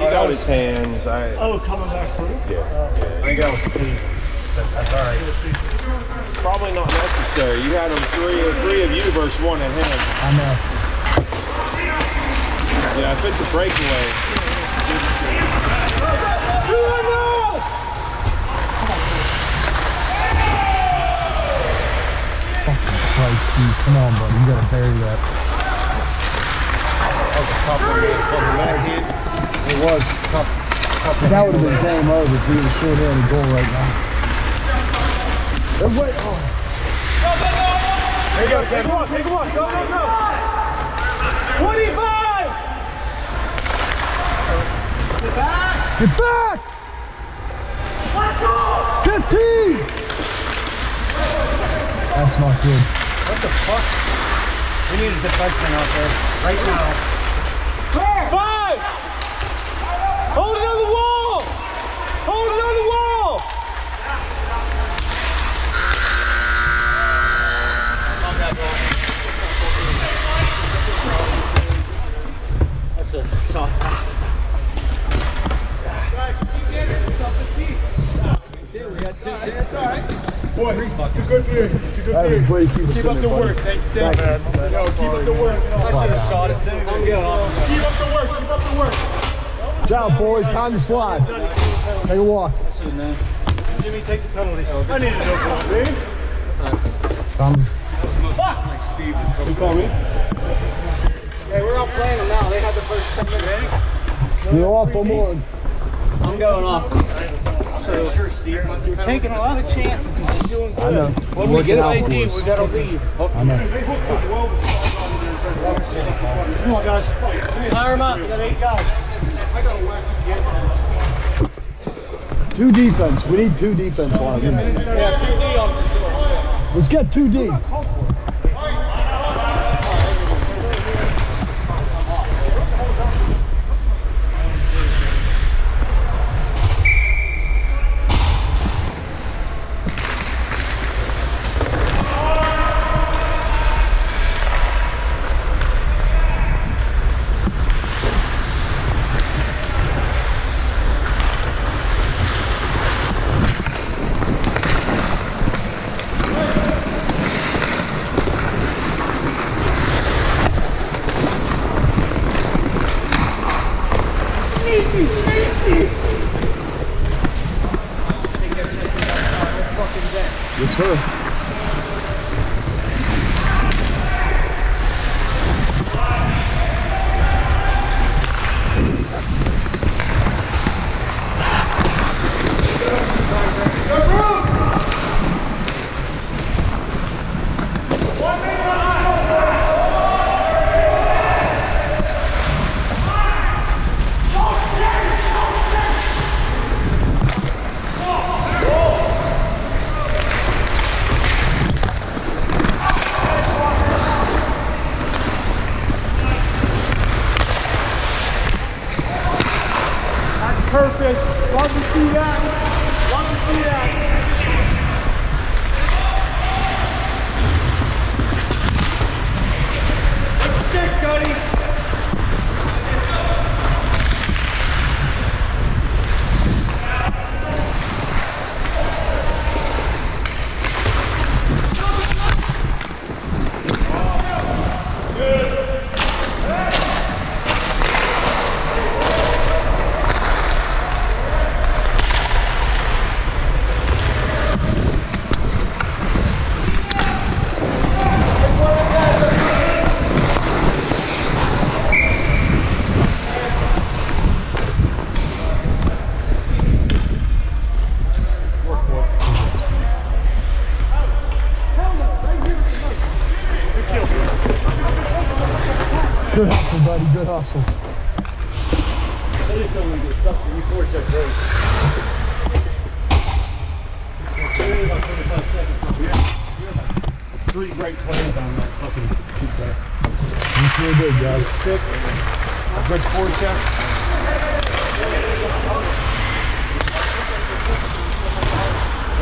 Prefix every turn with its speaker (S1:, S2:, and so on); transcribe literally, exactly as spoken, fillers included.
S1: He got his hands. I,
S2: oh, coming back through?
S1: Yeah. yeah. I think that was Steve. That's, that's all right. Probably not necessary. You had them three, three of you versus one at him.
S3: I know.
S1: Yeah, if it's a breakaway.
S3: Fucking Christ, Steve. Come on, buddy. You gotta bury that.
S1: That was a tough one, man. Coming back in.
S3: It was tough. tough that would have been game over if we had a short-handed goal right now. Wait, oh.
S1: There you go, Tim. Take one, take one. Go, go, go. twenty-five! Get back!
S3: Get back! fifteen! That's not good.
S2: What the fuck? We need a defenseman out there right now.
S1: Five! Hold it on the wall! Hold it on the wall!
S2: That's a soft.
S1: Boy, it's a good three. It's a good
S3: That was
S1: three.
S3: way to keep us
S1: Keep
S3: in
S1: up
S3: there,
S1: the
S3: buddy.
S1: work. Thank you, thank you. Yo, keep up the work.
S2: I should have shot it. I'm getting off.
S1: Keep up the work. Keep up the work.
S3: Ciao, boys. Time to slide. Take a walk.
S1: Jimmy, take the penalty. I need to know what to do.
S3: Come.
S1: Like Steve. You call me?
S2: Hey, we're out playing them now. They had the first ten minutes.
S3: You're off on more.
S2: I'm going off.
S1: So, sure, Steve.
S2: You're taking a lot of chances and you're doing good.
S3: I know.
S2: When we get an A D, we gotta leave.
S3: I know.
S2: Come on, guys. Tire them out. You got eight guys.
S1: I got to whack again.
S3: Two defense. We need two defense lines.
S2: Yeah, two D on for sure.
S3: Let's get two D. Yes, sir.
S1: Perfect. Love to see that. Love to see that. Let's stick, Duddy. Good hustle, buddy. Good hustle. They just don't want to get stuck. You forecheck great. Three great plays on that fucking kick there.
S3: You sure did, guys.
S1: Stick. A good forecheck.